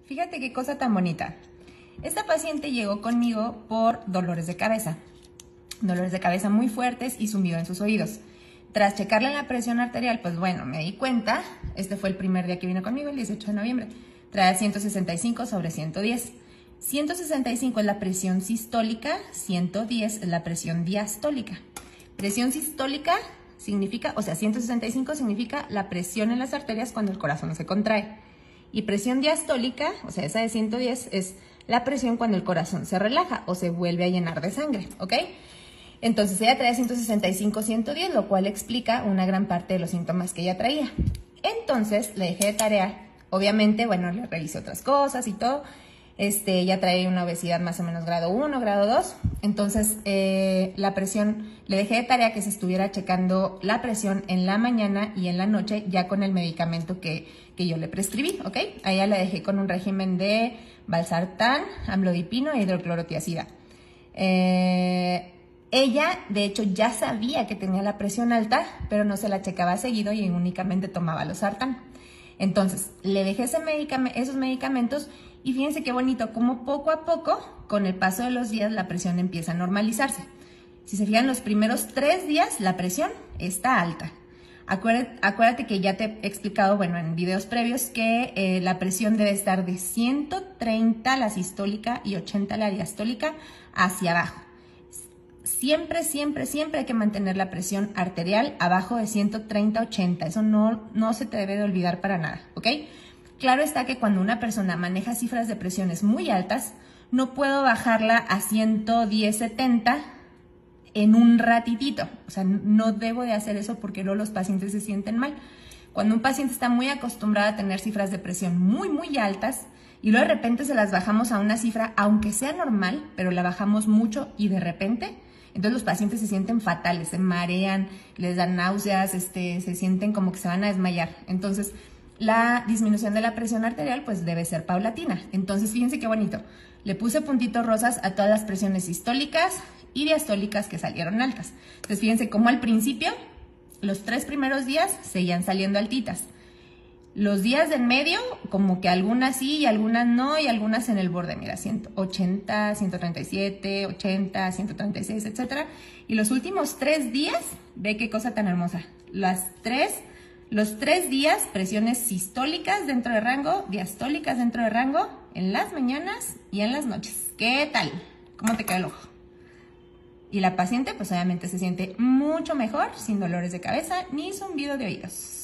Fíjate qué cosa tan bonita. Esta paciente llegó conmigo por dolores de cabeza muy fuertes y zumbido en sus oídos. Tras checarle la presión arterial, pues bueno, me di cuenta, este fue el primer día que vino conmigo, el 18 de noviembre, trae 165 sobre 110. 165 es la presión sistólica, 110 es la presión diastólica. Presión sistólica significa, 165 significa la presión en las arterias cuando el corazón se contrae. Y presión diastólica, esa de 110, es la presión cuando el corazón se relaja o se vuelve a llenar de sangre, ¿ok? Entonces ella traía 165, 110, lo cual explica una gran parte de los síntomas que ella traía. Entonces le dejé de tarea, obviamente, le revisé otras cosas y todo. Ella trae una obesidad más o menos grado 1, grado 2. Entonces la presión, le dejé de tarea que se estuviera checando la presión en la mañana y en la noche ya con el medicamento que yo le prescribí, ¿ok? A ella la dejé con un régimen de valsartán, amlodipino e hidroclorotiazida. Ella, de hecho, ya sabía que tenía la presión alta, pero no se la checaba seguido y únicamente tomaba losartán. Entonces, le dejé esos medicamentos y fíjense qué bonito, como poco a poco, con el paso de los días, la presión empieza a normalizarse. Si se fijan, los primeros 3 días la presión está alta. Acuérdate que ya te he explicado, en videos previos, que la presión debe estar de 130 la sistólica y 80 la diastólica hacia abajo. Siempre, siempre, siempre hay que mantener la presión arterial abajo de 130-80. Eso no se te debe de olvidar para nada, ¿ok? Claro está que cuando una persona maneja cifras de presiones muy altas, no puedo bajarla a 110-70 en un ratitito. No debo de hacer eso porque luego los pacientes se sienten mal. Cuando un paciente está muy acostumbrado a tener cifras de presión muy, muy altas y luego de repente se las bajamos a una cifra, aunque sea normal, pero la bajamos mucho y de repente, entonces los pacientes se sienten fatales, se marean, les dan náuseas, se sienten como que se van a desmayar. Entonces, la disminución de la presión arterial pues debe ser paulatina. Entonces, fíjense qué bonito. Le puse puntitos rosas a todas las presiones sistólicas y diastólicas que salieron altas. Entonces, fíjense cómo al principio, los 3 primeros días seguían saliendo altitas. Los días del medio, como que algunas sí y algunas no, y algunas en el borde, mira, 180, 137, 80, 136, etc. Y los últimos 3 días, ve qué cosa tan hermosa. Los 3 días, presiones sistólicas dentro de rango, diastólicas dentro de rango, en las mañanas y en las noches. ¿Qué tal? ¿Cómo te queda el ojo? Y la paciente, pues obviamente se siente mucho mejor, sin dolores de cabeza ni zumbido de oídos.